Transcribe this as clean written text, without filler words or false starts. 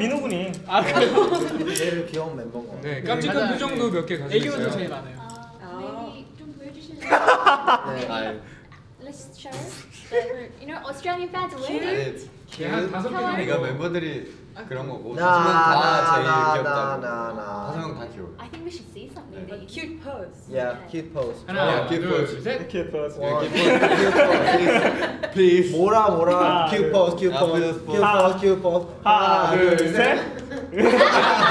민호 군이. 제일 귀여운 멤버인 것 같아요. 네, 깜찍한 표정도 몇 개 가지고 있어요. 애교도 제일 많아요. Maybe 좀 보여주실래요? 네. Let's show that we're, you know, Australian fans win. 한 5개. 그러니까 멤버들이 그런 거고 다섯 명 다 제일 귀엽다고. 다섯 명 다 귀여워. I think we should see something. A cute pose. Yeah, cute pose. 하나, cute 둘, pose. 셋. Cute pose. Please. 뭐라. Cute pose, cute pose, cute pose, cute pose. 하나, 둘, 셋.